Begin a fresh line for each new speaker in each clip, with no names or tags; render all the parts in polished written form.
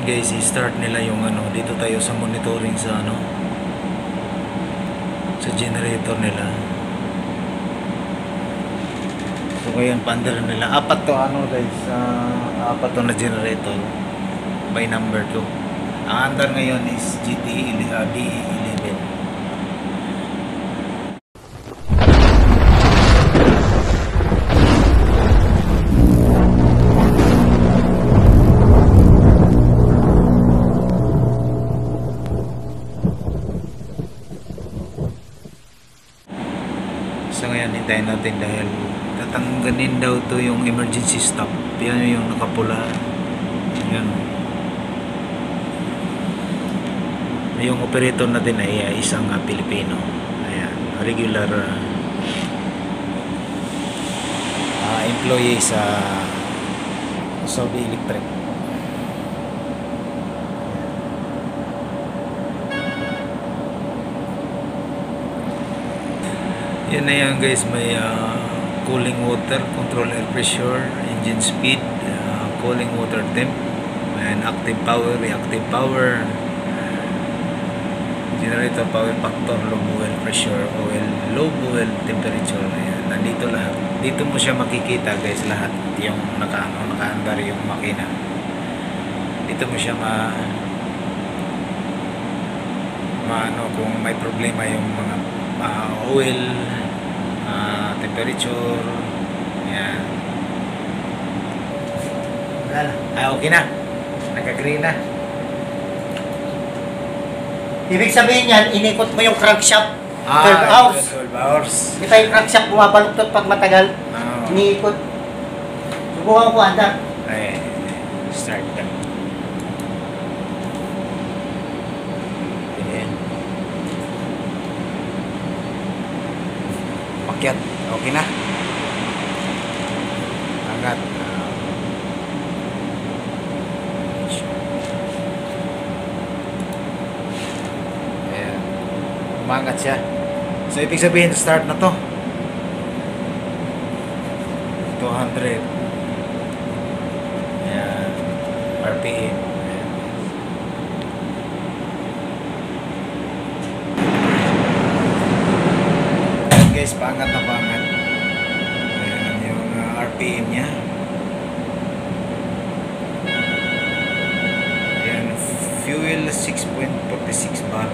guys, i-start nila yung ano. Dito tayo sa monitoring sa ano, sa generator nila. So ngayon paandar nila. Apat to ano guys, apat to na generator by number 2. Ang andar ngayon is DE11. So ngayon hintayin natin dahil tatangganin daw to yung emergency stop. Yan yung nakapula. Yan. Yung operator natin ay isang Pilipino. Ayan, regular employee sa Saudi Electric. Yan na yan guys, may cooling water, control air pressure, engine speed, cooling water temp, and active power, reactive power, generator power factor, low oil pressure, low oil temperature. Ayan, nandito lahat. Dito mo siya makikita guys, lahat yung nakaandar yung makina. Dito mo siya maano kung may problema yung mga oil, temperature. Ayan. Okay na. Nagka-green na.
Ibig sabihin yan, inikot mo yung crankshaft 12 hours.
12 hours.
Kita yung crankshaft bumabaluktot pag matagal. Iniikot. Subukan ko, anda.
Ay, start na. Ayan. Pakyat. Okay na. Angat. Ayan. Umangat siya. So, ibig sabihin, start na to. 200. Ayan. RPM. Ayan. Ayan guys, pangat na pangat. Ayan yung RPM nya. Ayan. Fuel 6.46 bar.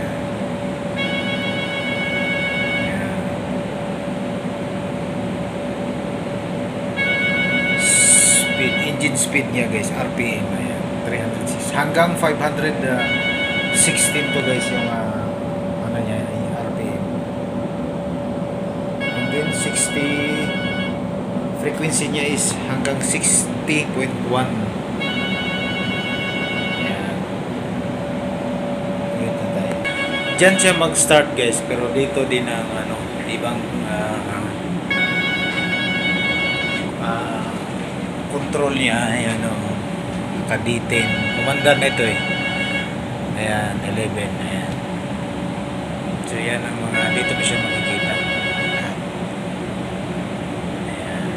Engine speed niya guys, RPM, ayan, 306 hanggang 516 to guys yung ano niya, yung RPM. And then 60 frequency niya is hanggang 60.1. Ayan. Wait na tayo. Diyan siya mag-start guys, pero dito din ang ano, ibang control niya. Ayan o, naka-D10 kumandar na ito eh. Ayan, 11. Ayan. So yan ang mga, dito mo siya makikita. Ayan.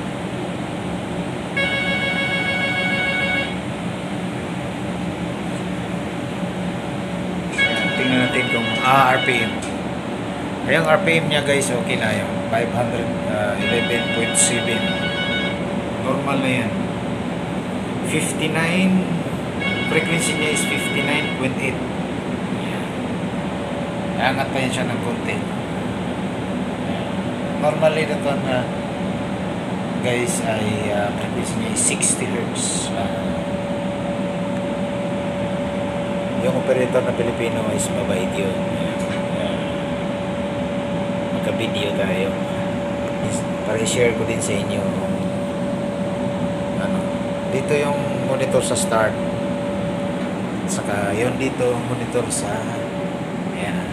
Ayan, tingnan natin kung RPM. Ayan, RPM niya guys, okay na yung 511.7. Normal na yan. 59 frequency niya is 59.8. Angat pa yan siya ng konti. Normally na ito na guys ay frequency niya is 60 Hz. Yung operator na Pilipino is mabait yun. Magka-video tayo para i-share ko din sa inyo. Dito yung monitor sa start, saka yun dito monitor sa ayan.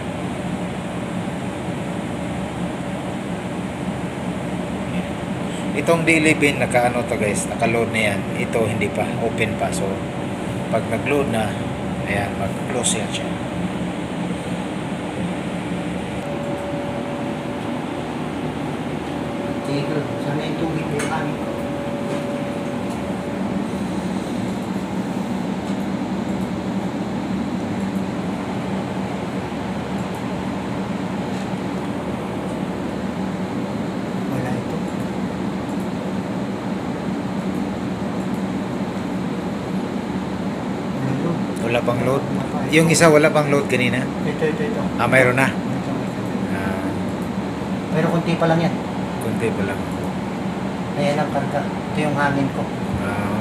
Itong D11 naka-ano to guys, naka-load na yan. Ito hindi pa, open pa. So pag nag-load na, ayan, mag-close yan siya.
Dito, sana yung tubig ko yung kami.
Wala pang load. Yung isa wala pang load kanina.
Ito.
Mayroon na.
Ito.
Ah,
Pero kunti pa lang yan.
kunti pa lang.
Ayan ang karga. Ito yung hangin ko.
Ah,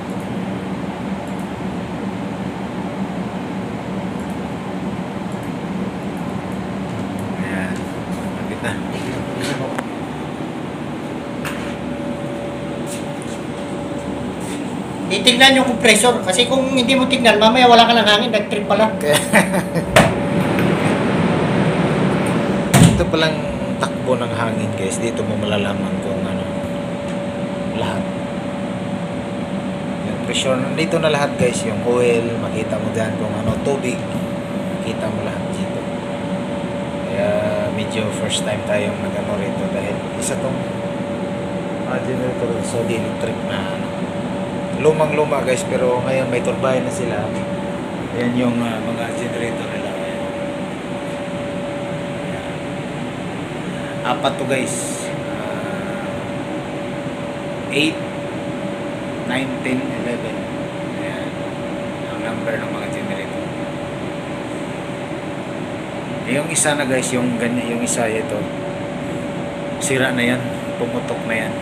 ayan. Lapit na.
Titignan yung compressor kasi kung hindi mo tignan, mamaya wala ka ng hangin, nag-trip pala.
Ito palang takbo ng hangin guys. Dito mo malalaman kung ano lahat. Yung pressure nandito na lahat guys. Yung oil, makita mo dyan kung ano, tubig, makita mo lahat dito. Kaya medyo first time tayong nag-ano rito dahil isa tong generator sa electric na ano, lumang-luma guys, pero ngayon may turbine na sila. Ayan yung mga generator nila. Ayan. Apat to guys. 8, 9, 10, 11. Ayan. Ang number ng mga generator. Yung isa na guys, yung ganyan, yung isa ito. Sira na yan. Pumutok na yan.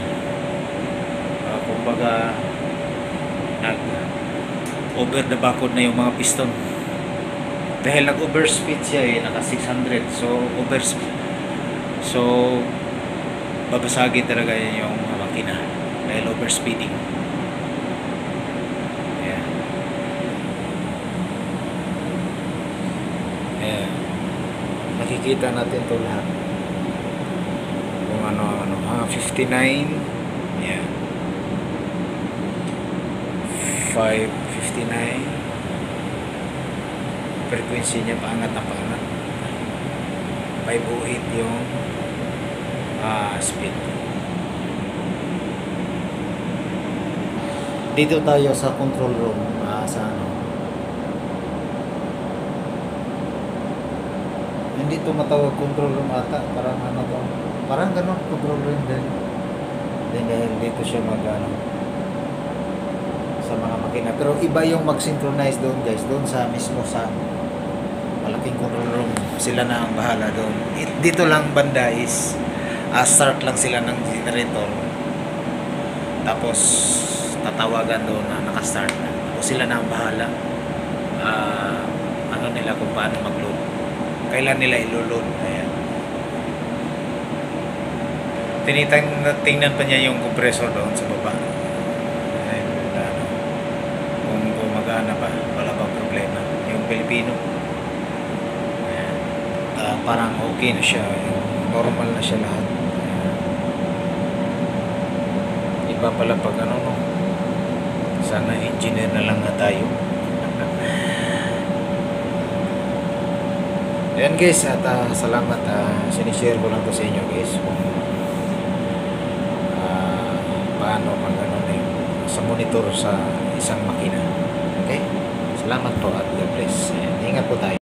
Kumbaga nag over the backhood na yung mga piston dahil nag overspeed siya naka 600, so babasagin talaga yan yung makina dahil overspeeding. Ayan, makikita natin to lahat kung ano 59. Ayan, 559. Frequency niya paangat na paangat. 508 yung speed. Dito tayo sa control room, sa ano. Hindi to matawag control room ata, parang ano to. Parang ganun control room din. Dahil dito siya sa mga makina, pero iba yung mag-synchronize doon guys, doon sa mismo sa malaking control room, sila na ang bahala doon. Dito lang banda is start lang sila ng generator, tapos tatawagan doon na nakastart na, tapos sila na ang bahala ano nila kung paano mag-load, kailan nila ilo-load. Ayan, tingnan pa niya yung compressor doon sa baba. Na ba, wala bang problema yung Pilipino. Ayan. Parang okay na siya, normal na siya lahat. Ayan. Iba pala pag ano no, sana engineer na lang na tayo. Ayan guys, at salamat, sinishare ko lang to sa inyo guys kung paano mag ano na yung sa monitor sa isang makina. Okay? Salamat po at God bless. Ingat po tayo.